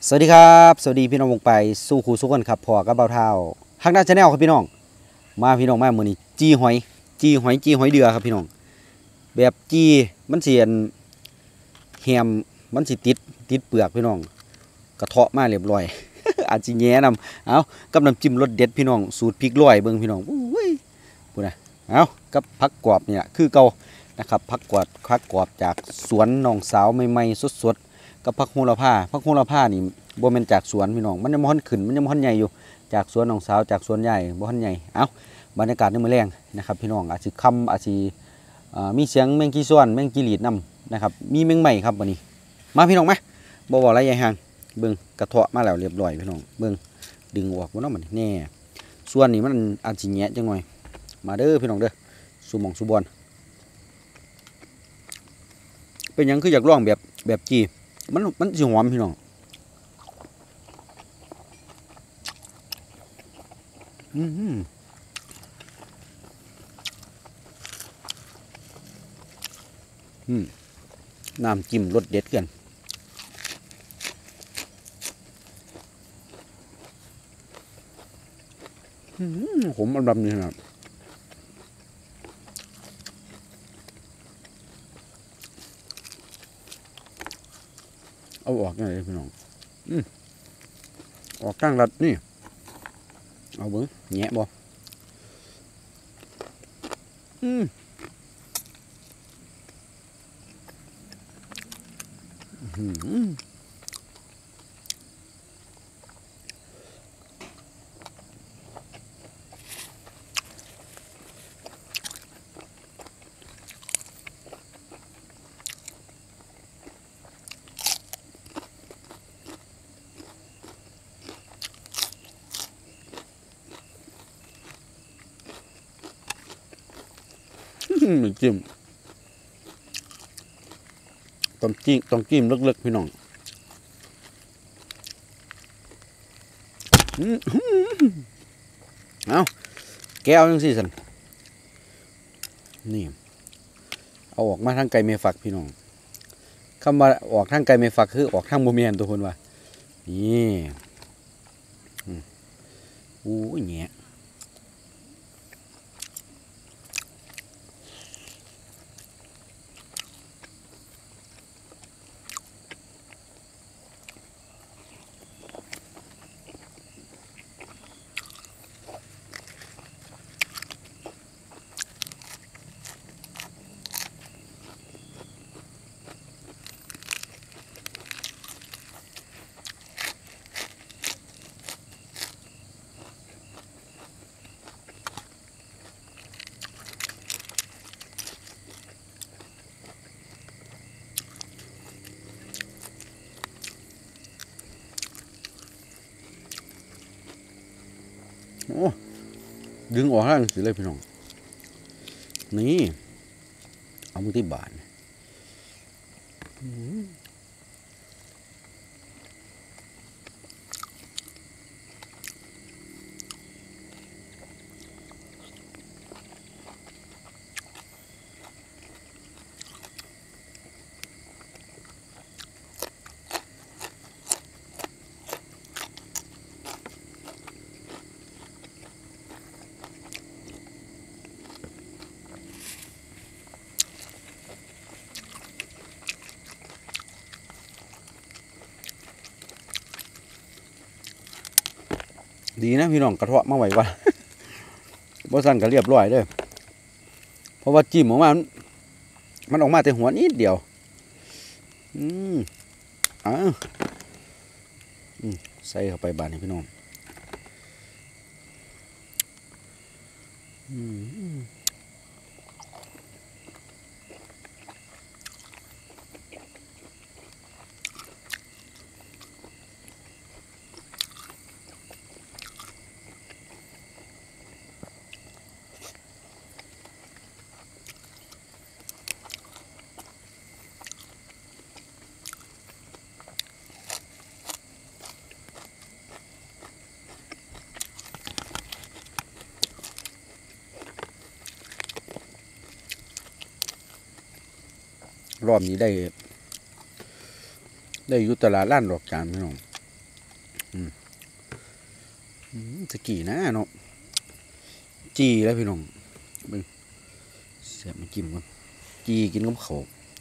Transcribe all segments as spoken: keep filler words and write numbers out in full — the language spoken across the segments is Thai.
สวัสดีครับสวัสดีพี่น้องวงไปสู้ครูสู้กันครับพอกับเบาเท้าฮักหน้าชาแนลครับพี่น้องมาพี่น้องมาเมื่อนี้จีหอยจีหอยจีหอยเดือครับพี่น้องแบบจีมันเสียนแฮมมันสิติดติดเปลือกพี่น้องกระเทาะมาเรียบร้อย อาจจะแย่นำเอากับน้ำจิ้มรสเด็ดพี่น้องสูตรพริกลอยเบิ่งพี่น้องอุ้ยพูดนะเอากับผักกรอบเนี่ยคือเก่านะครับผักกรอบผักกรอบจากสวนน้องสาวใหม่ๆสดๆกับผักโหระพาผักโหระพานี่บ่แม่นจากสวนพี่น้องมันยังบ่ทันขึ้นมันยังบ่ทันใหญ่อยู่จากสวนน้องสาวจากสวนใหญ่บ่ทันใหญ่เอาบรรยากาศในมื้อแรงนะครับพี่น้องอาจสิค่ำอาจสิมีเสียงแมงกีซ้อนแมงกีหลีดนำนะครับมีแมงใหม่ครับวันนี้มาพี่น้องมาบ่บ่อะไรใหญ่ห่างเบิ่งกระเทาะมาแล้วเรียบร้อยพี่น้องเบิ่งดึงออกบ่เนาะมันแน่ส่วนนี้มันอาจสิแหยะจังหน่อยมาเด้อพี่น้องเด้อสุหม่องสุบอนเป็นหยังคืออยากลองแบบแบบจีมันมันสิหอมพี่น้องอืมอืมน้ำจิ้มรสเด็ดกันผมอันดับนี้นะเอาออกยังไงพี่น้องอืมออกข้างรัดนี่เอาเบิ้งแงะบ่อืมอืมไม่จิ้มต้องจิ้มต้องจิ้มลึกๆพี่น้องเอาแก้วยังสิสันนี่เอาออกมาทางไก่เมฝักพี่น้องคำว่าออกทางไก่เมฝักคือออกทางโมเมนตัวคนว่านี่อู้ยแง่โอ้ดึงออกห้างสิเลยพี่น้องนี่เอามือที่บานดีนะพี่น้องกระเทาะมาไหววะบ่สั่นก็เรียบร้อยเด้อเพราะว่าจิ้มออกมามันออกมาแต่หัวนิดเดียวอืมอ่าใส่เข้าไปบานให้พี่น้องอืมรอบนี้ได้ได้อยู่ตลาดล้านดอกจานพี่น้องสกี่นะเนาะจีแล้วพี่น้องเบิ่งเสียบมาจิ้มก่อนจีกินกับข้าว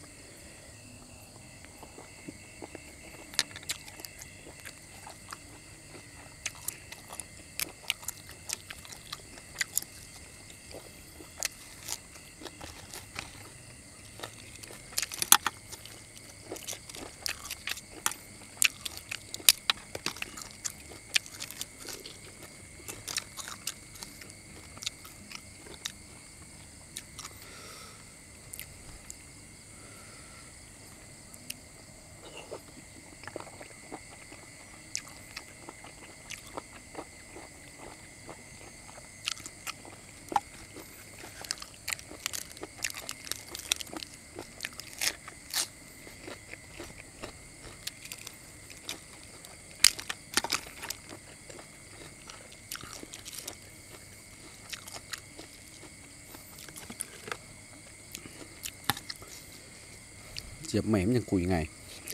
เสียบใหม่มันยังกุยไง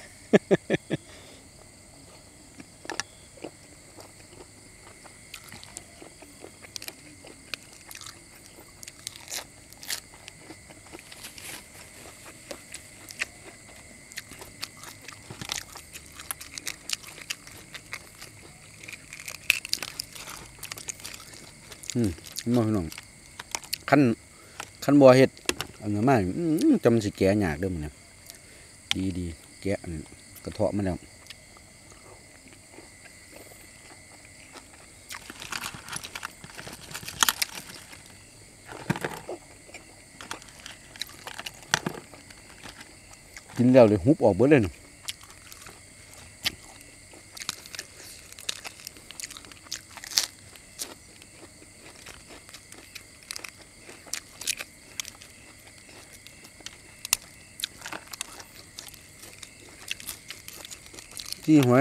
อืมน้องน้องขั้นขั้นบัวเห็ดเอาเนื้อมาจำสิแก่ยากเด้อมันเนี่ยดีดีแกะกระเทาะมันแล้วกินแล้วเลยหุบออกเบิดเลยนะจี้หอย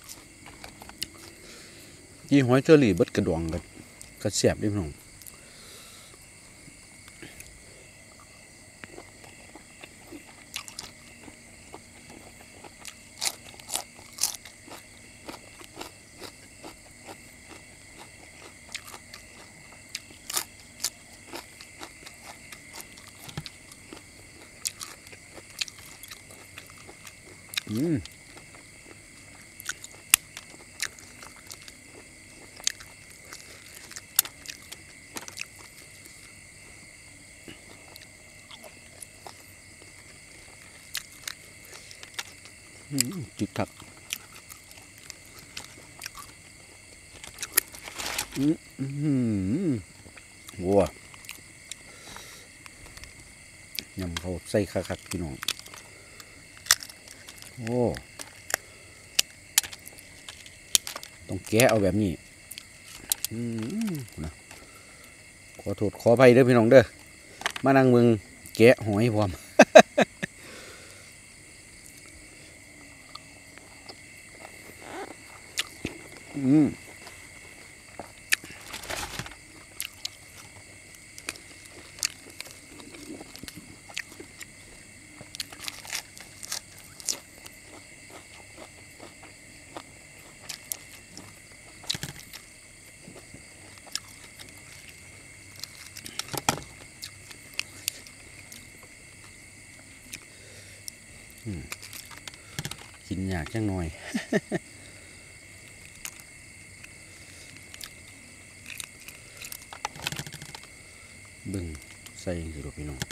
จี้หอยเชอรี่เบิดกระดองกันกระเสียบดิพี่น้องอืมจุดทักอืมอืมวัวยำเขาใส่คักๆพี่น้องโอ้ต้องแกะเอาแบบนี้อืมนะขอโทษขออภัยเด้อพี่น้องเด้อมานั่งมึงแกะหอยพร้อมอืมกินยากจังหน่อยเบิ่งใส่สิลูกพี่น้อง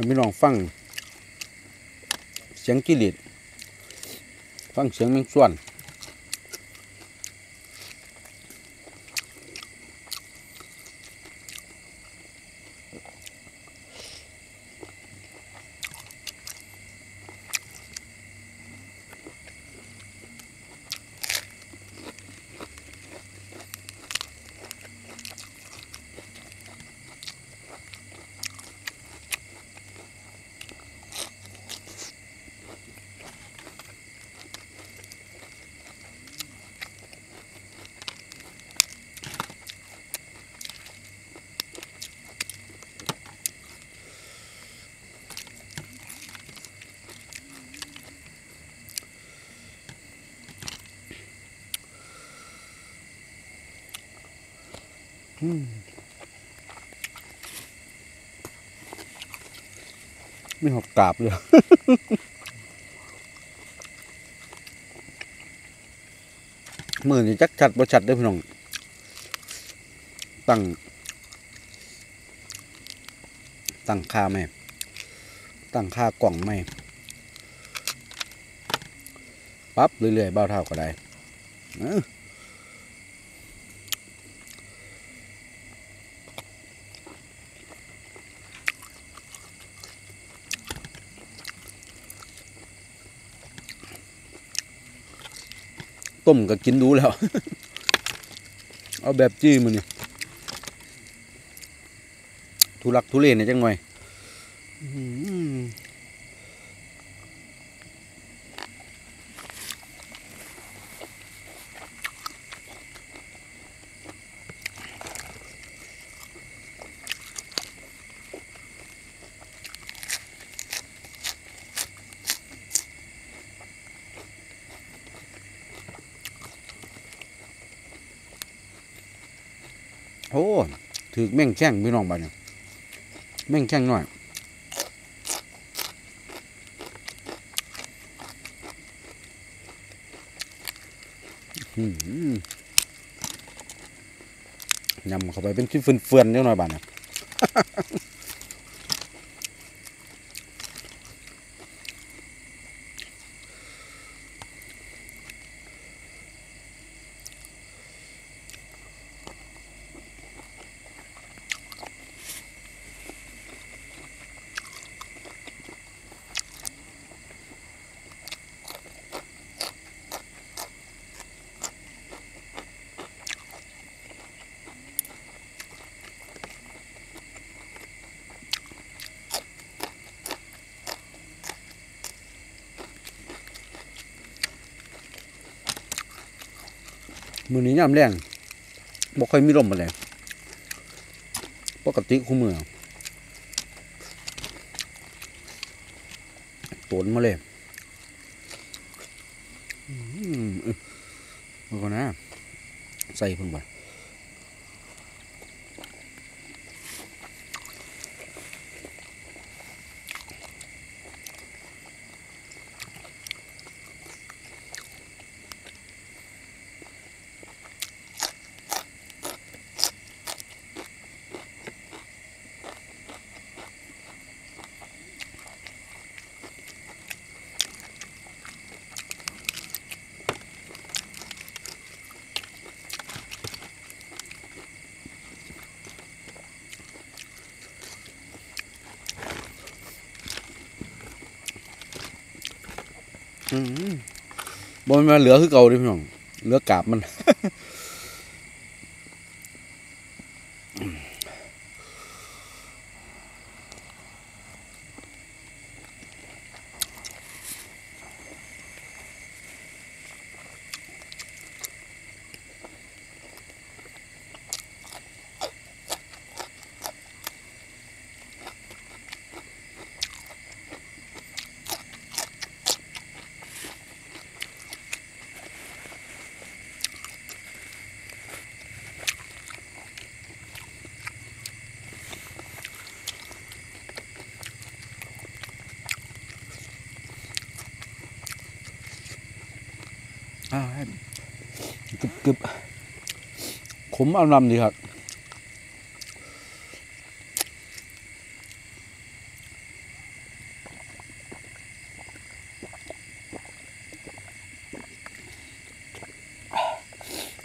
พี่น้องฟังเสียงกิริตฟังเสียงแมงส่วนไม่หอบกราบเลย มือนี่จักชัดบ่ชัดเด้อพี่น้องตั้งตั้งค่าไหมตั้งค่ากล่องไหมปั๊บเรื่อยๆเบ้าเท่าก็ได้ต้มก็กินดูแล้ว เอาแบบจี้มือนี่ทุลักทุเลเนี่ยจังหน่อยโอ้ถือแม่งแข้งพี่น้องบ้านเนี่ยแม่งแข้งหน่อยยำเข้าไปเป็นชิ้นเฟื่อนๆเล็กน้อยบ้านเนี่ยมือนี้ย่ำแรงบ่ค่อยมีลมมาเลยปกติคู่มือตนมาเลยมันก็นะใส่เพิ่งไปบอลมาเหลือคือเก่าดิพี่น้องเหลือกาบมันกึบกึบขมอารมณ์ดีครับ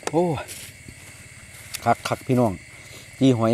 โอ้คักคักพี่น้องจีหอย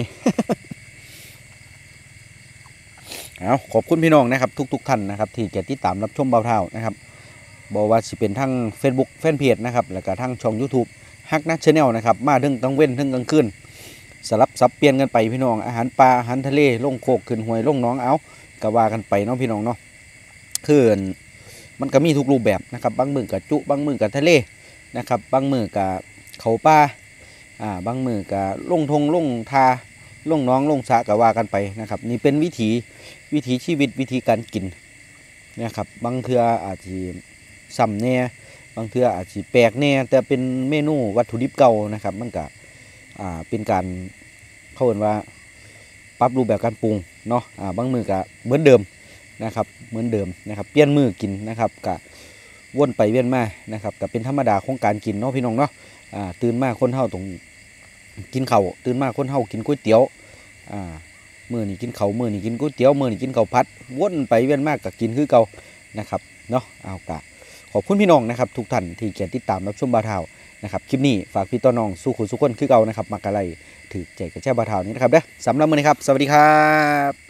เอาขอบคุณพี่น้องนะครับทุกๆท่านนะครับที่จะติดตามรับชมเบาเท่านะครับบอกว่าสิเป็นทั้ง Facebook แฟนเพจนะครับแล้วก็ทั้งช่อง YouTube ฮักนักชาแนลนะครับมาถึงกลางเว้นถึงกลางคืนสลับสับเปลี่ยนกันไปพี่น้องอาหารปลาอาหารทะเลลงโคกขึ้นห้วยลงน้องเอาก็ว่ากันไปเนาะพี่น้องเนาะคือมันก็มีทุกรูปแบบนะครับบางมือกับจุบางมือกับทะเลนะครับบางมือกับเขาป่าอ่าบางมือกับลงทงลงทาลงน้องลงสะก็ว่ากันไปนะครับนี่เป็นวิถีวิถีชีวิตวิธีการกินนะครับบางเทืออาจจะซ้ำแน่บางเทืออาจจะแปลกแน่แต่เป็นเมนูวัตถุดิบเก่านะครับมันก็อ่าเป็นการเขาเรียกว่าปรับรูปแบบการปรุงเนาะอ่าบางมือก็เหมือนเดิมนะครับเหมือนเดิมนะครับเปลี่ยนมือกินนะครับก็วนไปเวียนมานะครับก็เป็นธรรมดาของการกินเนาะพี่น้องเนาะอ่าตื่นมาคนเฮาตรงกินข้าวตื่นมาคนเฮากินก๋วยเตี๋ยวอ่ามื้อนี้กินข้าวมื้อนี้กินก๋วยเตี๋ยวมื้อนี้กินข้าวผัดวนไปเวียนมากก็กินคือเก่านะครับเนาะเอากะขอบคุณพี่น้องนะครับทุกท่านที่เกียรติดตามรับชมบ่าวเฒ่านะครับคลิปนี้ฝากพี่ต่อน้องสู้ขุนสู้คนคือเก่านะครับมักอะไรถือใจกับแช่บ่าวเฒ่านี้นะครับเด้อสำหรับมื้อนี้ครับสวัสดีครับ